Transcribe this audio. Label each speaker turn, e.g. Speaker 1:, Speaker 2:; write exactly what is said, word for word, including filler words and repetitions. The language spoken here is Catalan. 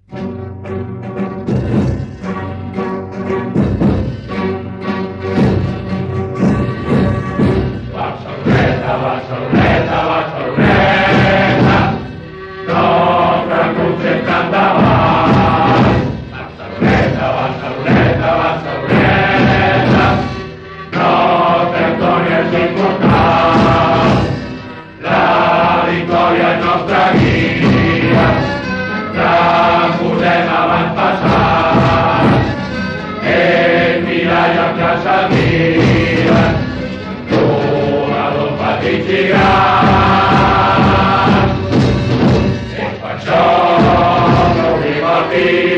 Speaker 1: Barceloneta, Barceloneta, Barceloneta, nostre concepte endavant. Barceloneta, Barceloneta, Barceloneta, nostre Antònia és important. La victòria és nostra guia, la podem avantpassar. El mirall amb que s'admira, jugadors petits i grans. És per això que obrim el tir.